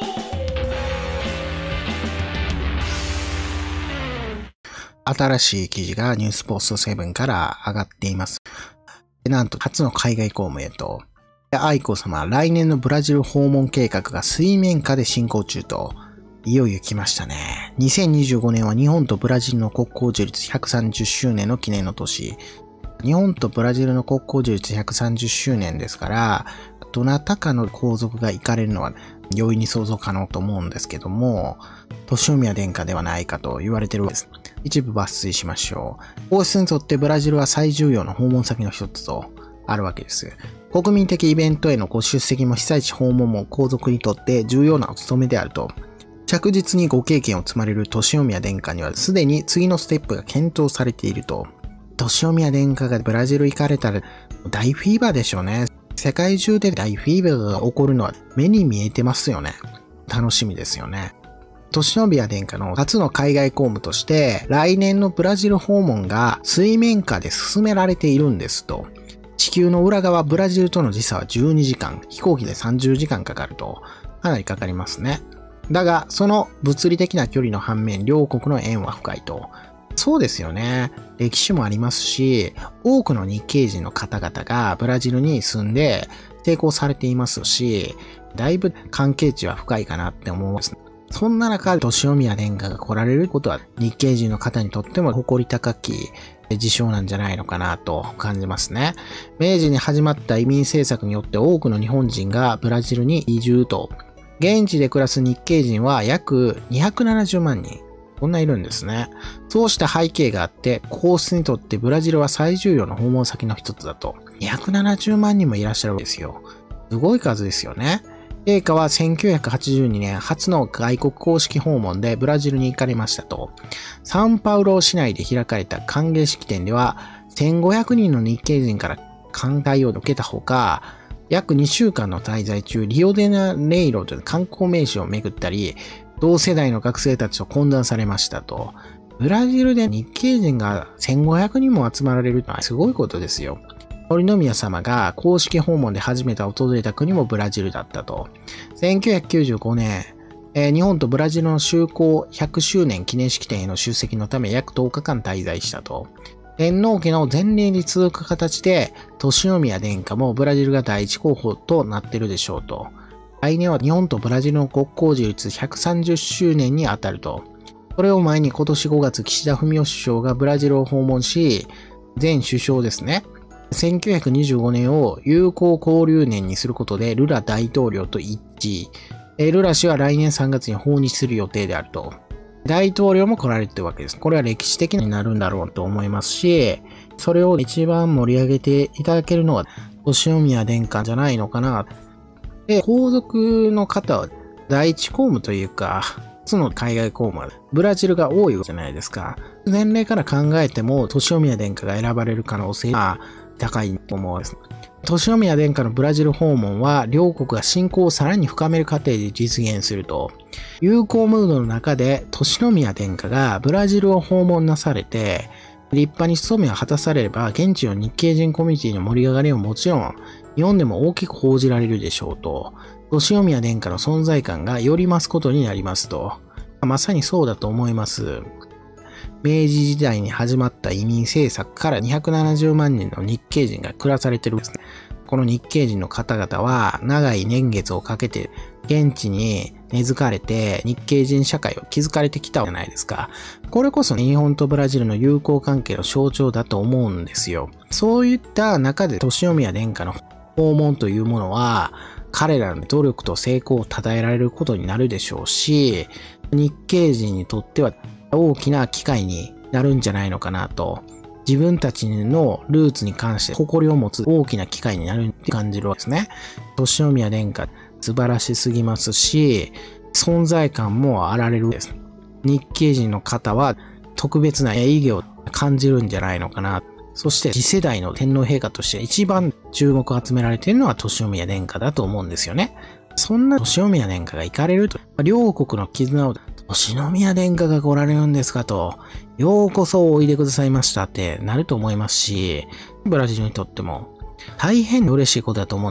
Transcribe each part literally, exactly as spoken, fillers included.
新しい記事がニュースポストセブンから上がっています。なんと初の海外公務へと、愛子さま来年のブラジル訪問計画が水面下で進行中と、いよいよ来ましたね。にせんにじゅうごねんは日本とブラジルの国交樹立ひゃくさんじゅっしゅうねんの記念の年。日本とブラジルの国交樹立ひゃくさんじゅっしゅうねんですから、どなたかの皇族が行かれるのは容易に想像可能と思うんですけども、年宮殿下ではないかと言われているわけです。一部抜粋しましょう。王室にとってブラジルは最重要な訪問先の一つとあるわけです。国民的イベントへのご出席も被災地訪問も皇族にとって重要なお務めであると。着実にご経験を積まれる年宮殿下にはすでに次のステップが検討されていると。年宮殿下がブラジル行かれたら大フィーバーでしょうね。世界中で大フィーバーが起こるのは目に見えてますよね。楽しみですよね。年宮殿下の初の海外公務として来年のブラジル訪問が水面下で進められているんですと。地球の裏側ブラジルとの時差はじゅうにじかん、飛行機でさんじゅうじかんかかるとかなりかかりますね。だがその物理的な距離の反面両国の縁は深いと。そうですよね。歴史もありますし、多くの日系人の方々がブラジルに住んで成功されていますし、だいぶ関係値は深いかなって思います。そんな中、年宮殿下が来られることは日系人の方にとっても誇り高き事象なんじゃないのかなと感じますね。明治に始まった移民政策によって多くの日本人がブラジルに移住と、現地で暮らす日系人は約にひゃくななじゅうまんにん。こんないるんですね。そうした背景があって、皇室にとってブラジルは最重要の訪問先の一つだと。にひゃくななじゅうまんにんもいらっしゃるわけですよ。すごい数ですよね。陛下はせんきゅうひゃくはちじゅうにねん初の外国公式訪問でブラジルに行かれましたと。サンパウロ市内で開かれた歓迎式典では、せんごひゃくにんの日系人から歓待を受けたほか、約にしゅうかんの滞在中、リオデジャネイロという観光名所を巡ったり、同世代の学生たちと懇談されましたと。ブラジルで日系人がせんごひゃくにんも集まられるのはすごいことですよ。森宮様が公式訪問で初めて訪れた国もブラジルだったと。せんきゅうひゃくきゅうじゅうごねん、えー、日本とブラジルの修好ひゃくしゅうねん記念式典への出席のため約とおかかん滞在したと。天皇家の前例に続く形で、年宮殿下もブラジルが第一候補となっているでしょうと。来年は日本とブラジルの国交樹立ひゃくさんじゅっしゅうねんにあたると。それを前に今年ごがつ岸田文雄首相がブラジルを訪問し、前首相ですね。せんきゅうひゃくにじゅうごねんを友好交流年にすることでルラ大統領と一致。ルラ氏は来年さんがつに訪日する予定であると。大統領も来られているわけです。これは歴史的になるんだろうと思いますし、それを一番盛り上げていただけるのは年宮殿下じゃないのかな。で、皇族の方は第一公務というか、初の海外公務はブラジルが多いじゃないですか。年齢から考えても年宮殿下が選ばれる可能性は高いと思うんです。年宮殿下のブラジル訪問は両国が親交をさらに深める過程で実現すると。友好ムードの中で年宮殿下がブラジルを訪問なされて、立派に務めを果たされれば現地の日系人コミュニティの盛り上がりももちろん日本でも大きく報じられるでしょうと。年宮殿下の存在感がより増すことになりますと。まさにそうだと思います。明治時代に始まった移民政策からにひゃくななじゅうまんにんの日系人が暮らされてるんですね。この日系人の方々は長い年月をかけて現地に根付かれて日系人社会を築かれてきたじゃないですか。これこそ日本とブラジルの友好関係の象徴だと思うんですよ。そういった中で年宮殿下の訪問というものは彼らの努力と成功を称えられることになるでしょうし、日系人にとっては大きな機会になるんじゃないのかなと。自分たちのルーツに関して誇りを持つ大きな機会になるって感じるわけですね。年宮殿下素晴らしすぎますし、存在感もあられるです。日系人の方は特別な意義を感じるんじゃないのかな。そして次世代の天皇陛下として一番注目を集められているのは年宮殿下だと思うんですよね。そんな年宮殿下が行かれると、両国の絆を年宮殿下が来られるんですかと、ようこそおいでくださいましたってなると思いますし、ブラジルにとっても大変嬉しいことだと思うんです。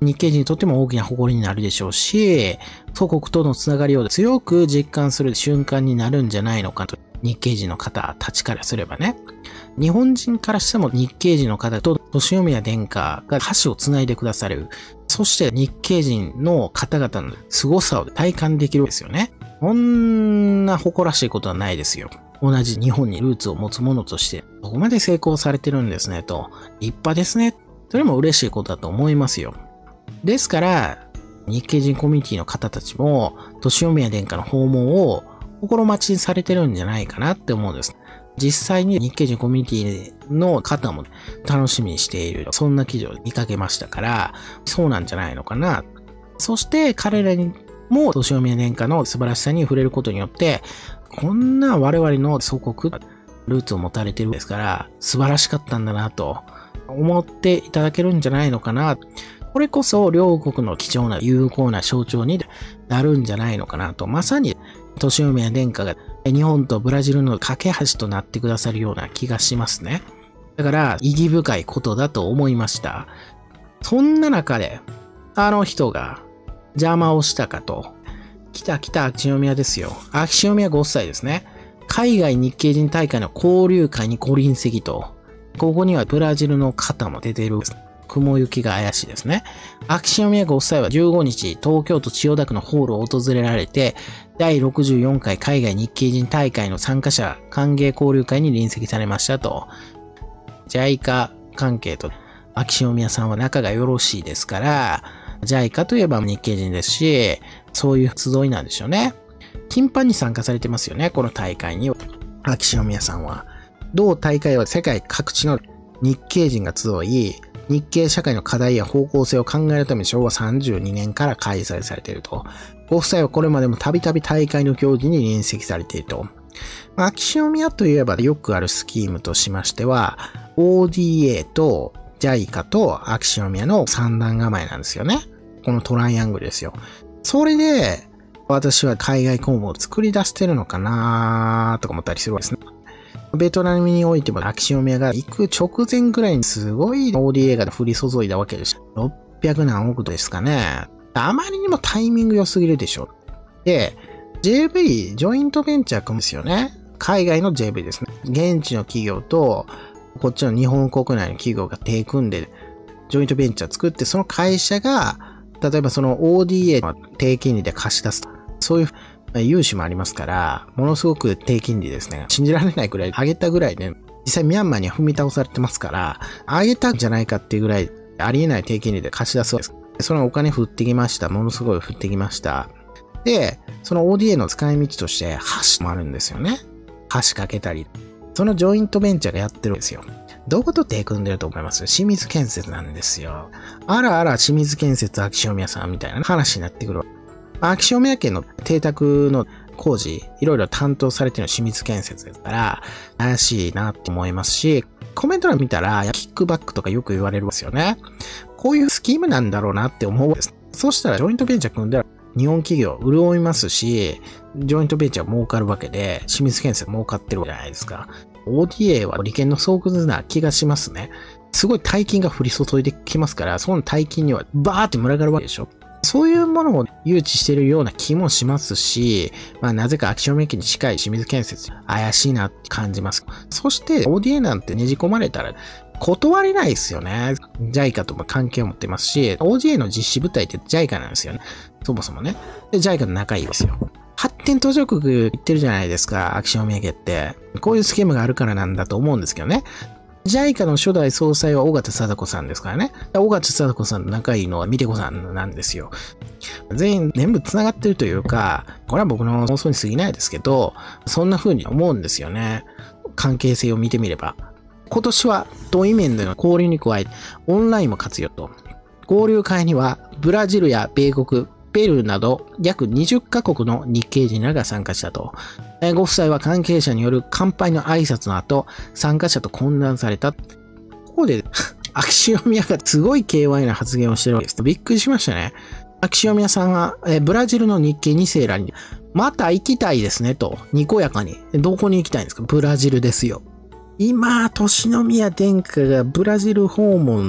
日系人にとっても大きな誇りになるでしょうし、祖国とのつながりを強く実感する瞬間になるんじゃないのかと、日系人の方たちからすればね。日本人からしても日系人の方と豊宮殿下が橋をつないでくださる。そして日系人の方々の凄さを体感できるんですよね。こんな誇らしいことはないですよ。同じ日本にルーツを持つ者として、ここまで成功されてるんですねと。立派ですね。それも嬉しいことだと思いますよ。ですから、日系人コミュニティの方たちも、豊宮殿下の訪問を心待ちにされてるんじゃないかなって思うんです。実際に日系人コミュニティの方も楽しみにしている。そんな記事を見かけましたから、そうなんじゃないのかな。そして彼らにも豊宮殿下の素晴らしさに触れることによって、こんな我々の祖国、ルーツを持たれているんですから、素晴らしかったんだなと思っていただけるんじゃないのかな。これこそ両国の貴重な有効な象徴になるんじゃないのかなと。まさに豊宮殿下が日本とブラジルの架け橋となってくださるような気がしますね。だから意義深いことだと思いました。そんな中で、あの人が邪魔をしたかと。来た来た秋篠宮ですよ。秋篠宮ご夫妻ですね。海外日系人大会の交流会にご臨席と。ここにはブラジルの方も出ている。雲行きが怪しいですね。秋篠宮ご夫妻はじゅうごにち、東京都千代田区のホールを訪れられて、だいろくじゅうよんかい海外日系人大会の参加者歓迎交流会に臨席されましたと。ジャイカ 関係と秋篠宮さんは仲がよろしいですから、ジャイカ といえば日系人ですし、そういう集いなんでしょうね。頻繁に参加されてますよね、この大会に。秋篠宮さんは。同大会は世界各地の日系人が集い、日系社会の課題や方向性を考えるためにしょうわさんじゅうにねんから開催されていると。ご夫妻はこれまでもたびたび大会の行事に臨席されていると。秋篠宮といえばよくあるスキームとしましては、オーディーエー と ジャイカ と秋篠宮の三段構えなんですよね。このトライアングルですよ。それで、私は海外公務を作り出してるのかなーとか思ったりするわけですね。ベトナムにおいても秋篠宮が行く直前ぐらいにすごい オーディーエー が降り注いだわけです。ろっぴゃくなんおくですかね。あまりにもタイミング良すぎるでしょ。で、ジェイブイ、ジョイントベンチャー組むんですよね。海外の ジェイブイ ですね。現地の企業と、こっちの日本国内の企業が手組んで、ジョイントベンチャー作って、その会社が、例えばその オーディーエー の低金利で貸し出す。そういう融資もありますから、ものすごく低金利ですね。信じられないくらい、上げたぐらいね、実際ミャンマーには踏み倒されてますから、上げたんじゃないかっていうぐらい、ありえない低金利で貸し出すわけです。そのお金降ってきました。ものすごい降ってきました。で、その オーディーエー の使い道として、橋もあるんですよね。橋かけたり。そのジョイントベンチャーがやってるんですよ。どこと手組んでると思います？清水建設なんですよ。あらあら清水建設秋篠宮さんみたいな話になってくる。秋篠宮家の邸宅の工事、いろいろ担当されてるの清水建設ですから、怪しいなって思いますし、コメント欄見たら、キックバックとかよく言われるんですよね。こういうスキームなんだろうなって思うんです。そしたら、ジョイントベンチャー組んだら、日本企業潤いますし、ジョイントベンチャー儲かるわけで、清水建設儲かってるじゃないですか。オーディーエー は利権の巣窟な気がしますね。すごい大金が降り注いできますから、その大金にはバーって群がるわけでしょ。そういうものを誘致しているような気もしますし、まあなぜか秋篠宮家に近い清水建設、怪しいなって感じます。そして オーディーエー なんてねじ込まれたら断れないですよね。ジャイカ とも関係を持ってますし、オーディーエー の実施部隊って ジャイカ なんですよね。そもそもね。で、ジャイカ と仲いいですよ。発展途上国言ってるじゃないですか、秋篠宮家って。こういうスキームがあるからなんだと思うんですけどね。ジャイカ の初代総裁は尾形貞子さんですからね。尾形貞子さんと仲いいのは美手子さんなんですよ。全員全部繋がってるというか、これは僕の妄想に過ぎないですけど、そんな風に思うんですよね。関係性を見てみれば。今年は同意面での交流に加え、オンラインも活用と。交流会にはブラジルや米国、ペルーなど約にじゅっかこくの日系人らが参加したと。ご夫妻は関係者による乾杯の挨拶の後、参加者と懇談された。ここで、秋篠宮がすごい ケーワイ な発言をしてるわけです。びっくりしましたね。秋篠宮さんは、えブラジルの日系に世らに、また行きたいですねと、にこやかに。どこに行きたいんですか？ブラジルですよ。今、豊宮殿下がブラジル訪問、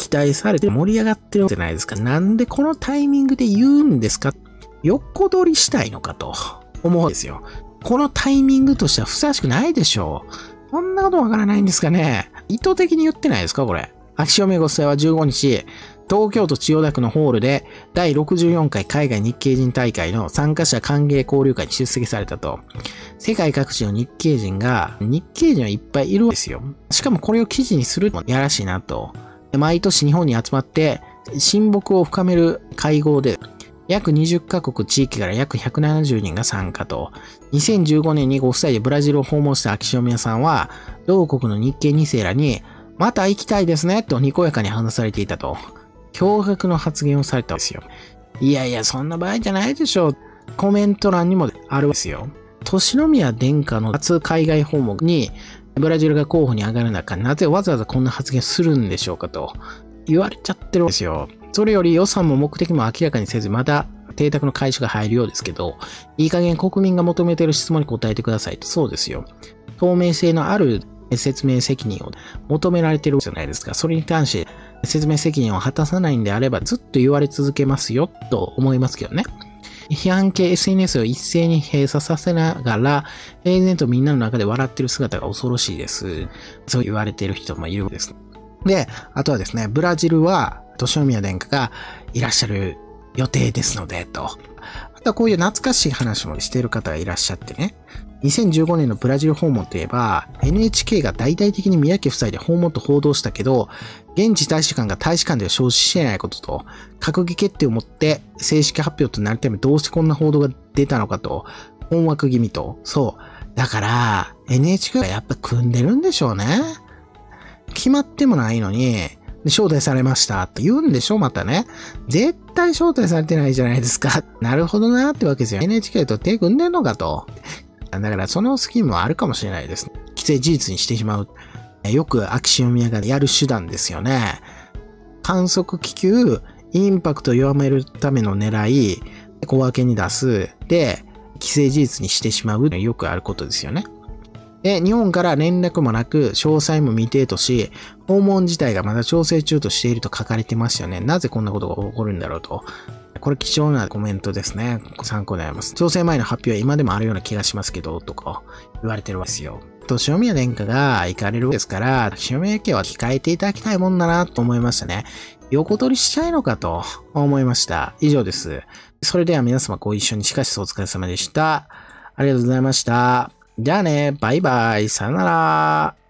期待されて盛り上がってるじゃないですか。なんでこのタイミングで言うんですか？横取りしたいのかと思うんですよ。このタイミングとしてはふさわしくないでしょう。こんなことわからないんですかね。意図的に言ってないですかこれ。秋潮目ご夫妻はじゅうごにち、東京都千代田区のホールでだいろくじゅうよんかい海外日系人大会の参加者歓迎交流会に出席されたと。世界各地の日系人が、日系人はいっぱいいるんですよ。しかもこれを記事にするのもやらしいなと。毎年日本に集まって親睦を深める会合で約にじゅっかこく地域から約ひゃくななじゅうにんが参加と。にせんじゅうごねんにご夫妻でブラジルを訪問した秋篠宮さんは、同国の日系に世らに、また行きたいですねとにこやかに話されていたと。驚愕の発言をされたんですよ。いやいや、そんな場合じゃないでしょう。コメント欄にもあるんですよ。年宮殿下の初海外訪問に、ブラジルが候補に上がる中、なぜわざわざこんな発言するんでしょうかと言われちゃってるんですよ。それより予算も目的も明らかにせず、まだ邸宅の改修が入るようですけど、いい加減国民が求めている質問に答えてくださいと。そうですよ。透明性のある説明責任を求められてるじゃないですか。それに関して説明責任を果たさないんであればずっと言われ続けますよと思いますけどね。批判系 エスエヌエス を一斉に閉鎖させながら、平然とみんなの中で笑ってる姿が恐ろしいです。そう言われている人もいるんです。で、あとはですね、ブラジルは、年宮殿下がいらっしゃる予定ですので、と。あとはこういう懐かしい話もしている方がいらっしゃってね。にせんじゅうごねんのブラジル訪問といえば、エヌエイチケー が大々的に宮家夫妻で訪問と報道したけど、現地大使館が大使館では承知していないことと、閣議決定をもって正式発表となるためどうしてこんな報道が出たのかと、困惑気味と、そう。だから、エヌエイチケー がやっぱ組んでるんでしょうね。決まってもないのに、招待されましたって言うんでしょまたね。絶対招待されてないじゃないですか。なるほどなーってわけですよ。エヌエイチケー と手組んでんのかと。だからそのスキームもあるかもしれないです。既成事実にしてしまう。よく秋篠宮がやる手段ですよね。観測気球、インパクトを弱めるための狙い、小分けに出す。で、既成事実にしてしまう。よくあることですよね。で、日本から連絡もなく、詳細も未定とし、訪問自体がまだ調整中としていると書かれてましたよね。なぜこんなことが起こるんだろうと。これ貴重なコメントですね。参考になります。調整前の発表は今でもあるような気がしますけど、とか言われてるわけですよ。年宮殿下が行かれるですから、秋篠宮家は控えていただきたいもんだなと思いましたね。横取りしたいのかと思いました。以上です。それでは皆様ご一緒にしかしお疲れ様でした。ありがとうございました。じゃあね、バイバイ、さよなら。